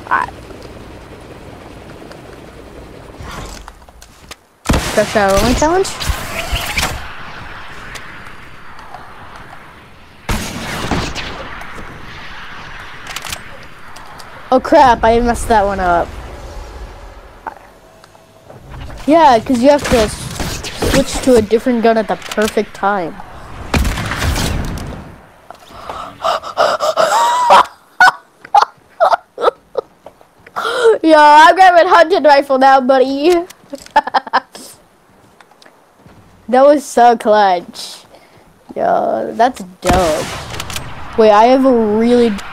Fresh out only challenge? Oh crap, I messed that one up. Yeah, because you have to switch to a different gun at the perfect time. Yo, I'm grabbing hunting rifle now, buddy. That was so clutch. Yo, that's dope. Wait, I have a really